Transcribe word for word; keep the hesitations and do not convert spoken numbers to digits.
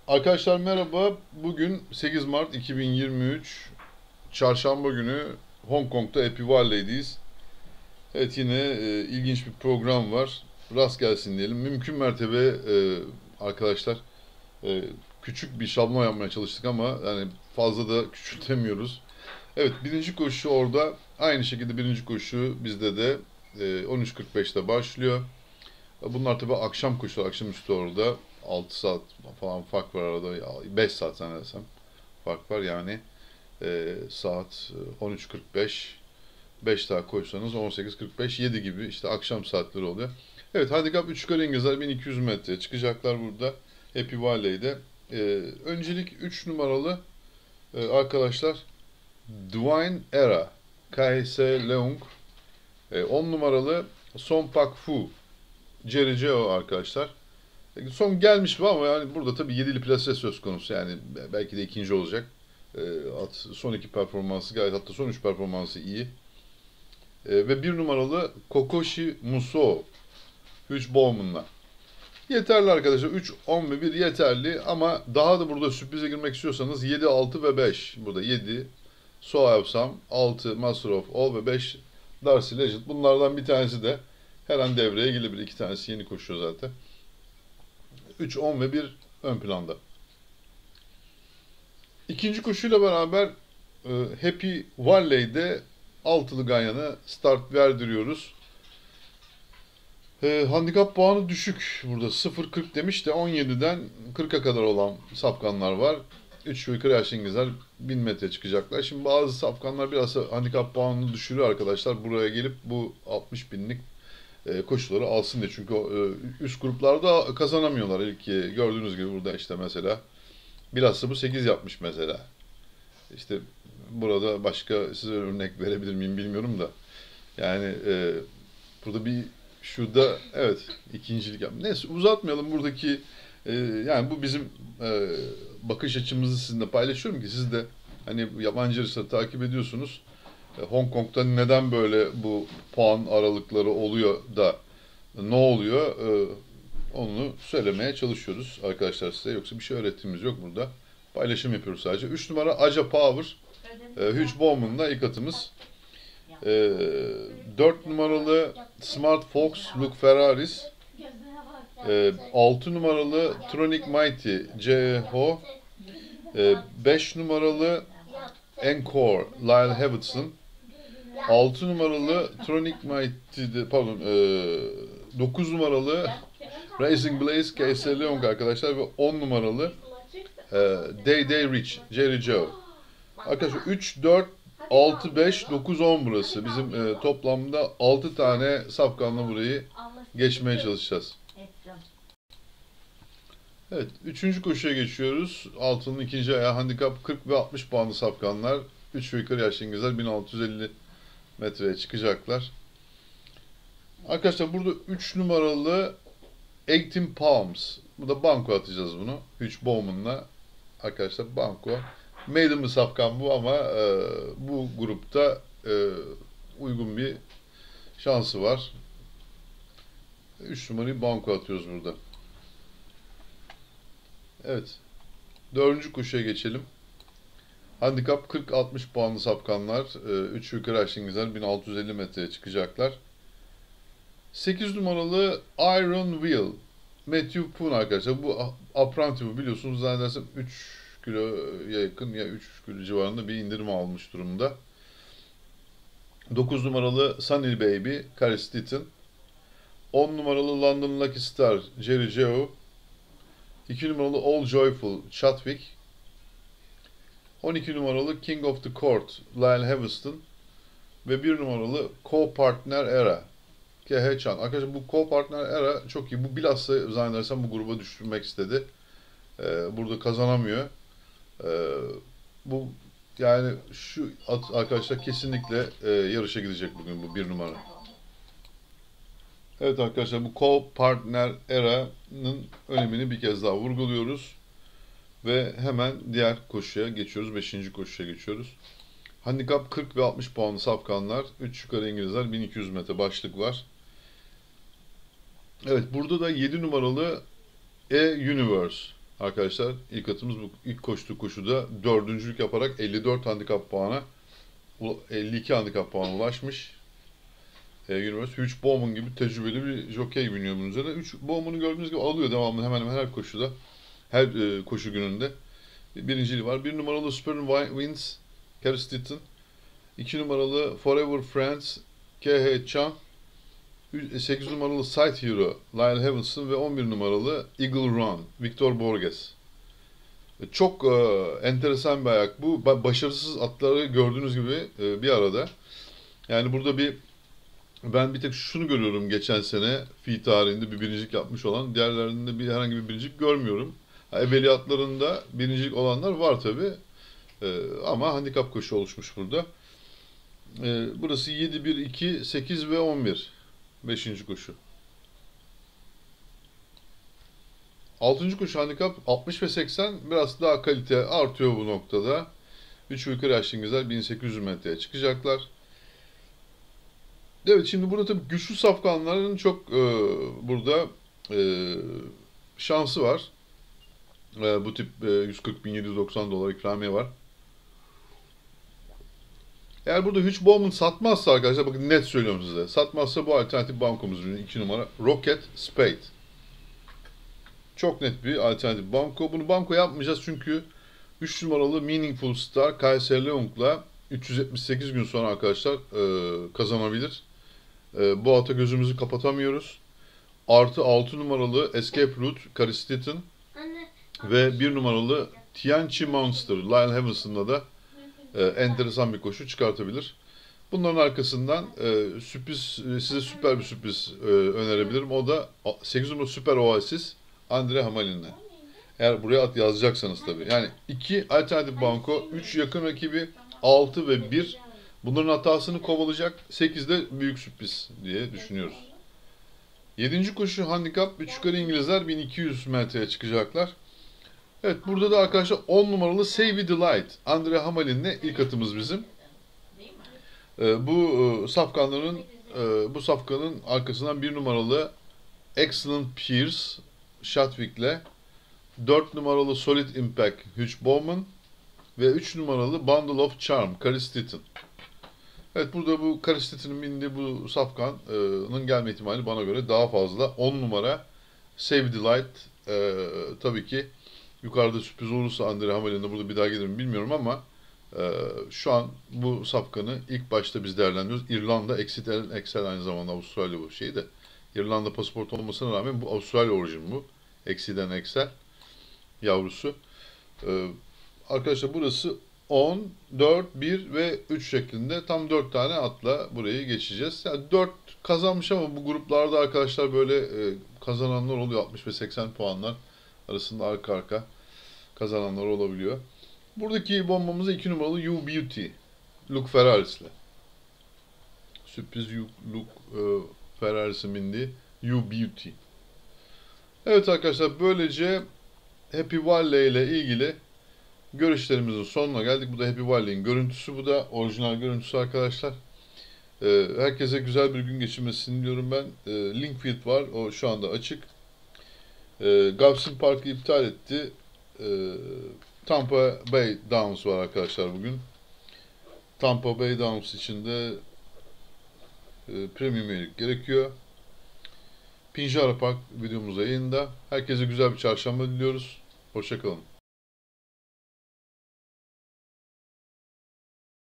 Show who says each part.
Speaker 1: Arkadaşlar merhaba. Bugün sekiz Mart iki bin yirmi üç Çarşamba günü Hong Kong'da Happy Valley'deyiz. Evet yine e, ilginç bir program var. Rast gelsin diyelim. Mümkün mertebe e, arkadaşlar e, küçük bir şablon yapmaya çalıştık ama yani fazla da küçültemiyoruz. Evet birinci koşu orada. Aynı şekilde birinci koşu bizde de e, on üç kırk beşte başlıyor. Bunlar tabii akşam koşuları, akşamüstü orada. altı saat falan fark var arada. beş saat zannedersem fark var yani. E, saat on üç kırk beş, beş daha koşsanız on sekiz kırk beş, yedi gibi işte akşam saatleri oluyor. Evet handikap üç yukarı İngilizler bin iki yüz metre çıkacaklar burada. Happy Valley'de. E, öncelik üç numaralı e, arkadaşlar Dwayne Era, Kai Se Leung, e, on numaralı Son Pak Fu, Jerry Geo arkadaşlar. Son gelmiş bu ama yani burada tabii yedili plase söz konusu yani belki de ikinci olacak. Ee, son iki performansı gayet hatta son üç performansı iyi. Ee, ve bir numaralı Kokoshi Muso Hugh Bowman'la. Yeterli arkadaşlar. üç, on ve bir yeterli ama daha da burada sürprize girmek istiyorsanız yedi, altı ve beş. Burada yedi So Have Some, altı Master of All ve beş Darcy Legend. Bunlardan bir tanesi de her an devreye gelebilir. İki tanesi yeni koşuyor zaten. üç, on ve bir ön planda. İkinci koşuyla beraber e, Happy Valley'de altılı ganyanı start verdiriyoruz. E, handikap puanı düşük burada sıfır virgül kırk demiş de on yediden kırka kadar olan safkanlar var. üç ve yukarı yaşlı İngilizler bin metre çıkacaklar. Şimdi bazı safkanlar biraz handikap puanını düşürüyor arkadaşlar. Buraya gelip bu altmış binlik e, koşuları alsın diye. Çünkü o, e, üst gruplarda kazanamıyorlar. İlk e, gördüğünüz gibi burada işte mesela bilhassa bu sekiz yapmış mesela. İşte burada başka size örnek verebilir miyim bilmiyorum da. Yani e, burada bir şurada evet ikincilik yap. Neyse uzatmayalım buradaki e, yani bu bizim e, bakış açımızı sizinle paylaşıyorum ki siz de hani yabancı yarışları takip ediyorsunuz. E, Hong Kong'da neden böyle bu puan aralıkları oluyor da ne oluyor? E, onu söylemeye çalışıyoruz arkadaşlar size. Yoksa bir şey öğrettiğimiz yok burada. Paylaşım yapıyoruz sadece. Üç numara Aja Power. E, Hugh Bowman'la ilk atımız. E, dört numaralı Smart Fox Luke Ferraris. E, altı numaralı Tronic Mighty C Ho. E, beş numaralı Encore Lyle Havitson. altı numaralı Tronic Mighty pardon e, dokuz numaralı Racing Blaze K S Leong arkadaşlar ve on numaralı e, Day Day Rich Jerry Joe. Arkadaşlar üç, dört, altı, beş, dokuz, on burası. Bizim e, toplamda altı tane safkanla burayı geçmeye çalışacağız. Evet, üçüncü koşuya geçiyoruz. Altının ikinci ayağı handikap kırk ve altmış puanlı safkanlar. üç ve yukarı yaşlı İngilizler bin altı yüz elli metreye çıkacaklar. Arkadaşlar burada üç numaralı on Palms. Bu da banko atacağız bunu. Hugh Bowman'la. Arkadaşlar banko. Maiden bir safkan bu ama e, bu grupta e, uygun bir şansı var. üç numarayı banko atıyoruz burada. Evet. Dördüncü koşuya geçelim. Handikap kırk altmış puanlı safkanlar. üç yukarı aşağı İngilizler bin altı yüz elli metreye çıkacaklar. sekiz numaralı Iron Will. Matthew Poon arkadaşlar. Bu apprenti bu biliyorsunuz. Zannedersem üç kiloya yakın ya üç kilo civarında bir indirim almış durumda. dokuz numaralı Sunny Baby Carrie Stetton. on numaralı London Lucky Star Jerry Geo. iki numaralı All Joyful Chadwick. on iki numaralı King of the Court Lyle Haveston. Ve bir numaralı Co-Partner Era K H Chan. Arkadaşlar bu Co-Partner Era çok iyi. Bu bilhassa zannedersem bu gruba düşürmek istedi. Ee, burada kazanamıyor. Ee, bu yani şu at, arkadaşlar kesinlikle e, yarışa gidecek bugün bu bir numara. Evet arkadaşlar bu Co-Partner Era'nın önemini bir kez daha vurguluyoruz. Ve hemen diğer koşuya geçiyoruz. Beşinci koşuya geçiyoruz. Handikap kırk ve altmış puanlı safkanlar. üç yukarı İngilizler bin iki yüz metre başlık var. Evet burada da yedi numaralı E-Universe. Arkadaşlar ilk atımız bu ilk koştuğu koşuda dördüncülük yaparak elli dört handikap puana, elli iki handikap puana ulaşmış. E, Universe üç Bowman gibi tecrübeli bir jockey biniyor bunun üzerine. üç Bowman'ı gördüğünüz gibi alıyor devamlı hemen hemen her koşuda. Her e, koşu gününde. Birinciliği var. Bir numaralı Super Wins Carrie Stitton. iki numaralı Forever Friends K H Chan. sekiz numaralı Sight Hero Lyle Heavenson ve on bir numaralı Eagle Run Victor Borges. Çok e, enteresan bir ayak bu. Başarısız atları gördüğünüz gibi e, bir arada. Yani burada bir ben bir tek şunu görüyorum geçen sene fi tarihinde bir birincilik yapmış olan. Diğerlerinde bir herhangi bir birincilik görmüyorum. Evveliyatlarında birincilik olanlar var tabi. E, ama handikap koşu oluşmuş burada. E, burası yedi, bir, iki, sekiz ve on bir. beşinci koşu. altıncı koşu handikap altmış ve seksen, biraz daha kalite artıyor bu noktada. üç yukarı yaşlı İngilizler bin sekiz yüz metreye çıkacaklar. Evet, şimdi burada tabii güçlü safkanların çok e, burada e, şansı var. E, bu tip e, yüz kırk bin yedi yüz doksan dolar ikramiye var. Eğer burada hiç Bowman satmazsa arkadaşlar, bakın net söylüyorum size. Satmazsa bu alternatif bankomuzun iki numara Rocket Spade. Çok net bir alternatif banko. Bunu banko yapmayacağız çünkü üç numaralı Meaningful Star Kayser Leung'la üç yüz yetmiş sekiz gün sonra arkadaşlar e, kazanabilir. E, bu ata gözümüzü kapatamıyoruz. Artı altı numaralı Escape Route Carrie Stitton ve bir numaralı Tianchi Monster Lyle Heavenson'la da e, enteresan bir koşu çıkartabilir. Bunların arkasından e, sürpriz, e, size süper bir sürpriz e, önerebilirim. O da sekiz numaralı Süper Oasis Andre Hamalin'le. Eğer buraya at yazacaksanız tabii. Yani iki alternatif banko, üç yakın rakibi, altı ve bir. Bunların hatasını kovalayacak. sekizde büyük sürpriz diye düşünüyoruz. yedinci koşu handikap üç yukarı İngilizler bin iki yüz metreye çıkacaklar. Evet, burada da arkadaşlar on numaralı Save the Light Andre Hamalin'le ilk atımız bizim. Ee, bu e, safkanların e, bu safkanın arkasından bir numaralı Excellent Pierce Shatwick'le, dört numaralı Solid Impact Hugh Bowman ve üç numaralı Bundle of Charm Carrie Stitton. Evet, burada bu Carrie Stitton'ın bindiği bu safkanın gelme ihtimali bana göre daha fazla. on numara Save the Light, e, tabii ki yukarıda sürpriz olursa Andre Hamalin'de burada bir daha gelir mi bilmiyorum ama e, şu an bu safkanı ilk başta biz değerlendiriyoruz. İrlanda Exeter Excel, aynı zamanda Avustralya bu şeyi de. İrlanda pasaport olmasına rağmen bu Avustralya orijin bu. Exiden Excel yavrusu. Ee, arkadaşlar burası on, dört, bir ve üç şeklinde tam dört tane atla burayı geçeceğiz. Yani dört kazanmış ama bu gruplarda arkadaşlar böyle e, kazananlar oluyor. altmış ve seksen puanlar arasında arka arka kazananlar olabiliyor. Buradaki bombamızı iki numaralı You Beauty Luke Ferraris'le. Sürpriz Luke e, Ferraris'in bindiği You Beauty. Evet arkadaşlar, böylece Happy Valley ile ilgili görüşlerimizin sonuna geldik. Bu da Happy Valley'in görüntüsü. Bu da orijinal görüntüsü arkadaşlar. Ee, herkese güzel bir gün geçirmesini diliyorum ben. Ee, Linkfield var. O şu anda açık. Ee, Gavsin Park'ı iptal etti. Ee, Tampa Bay Downs var arkadaşlar bugün. Tampa Bay Downs için de e, premium üyelik gerekiyor. Pinjara Park videomuz yayında. Herkese güzel bir çarşamba diliyoruz. Hoşça kalın.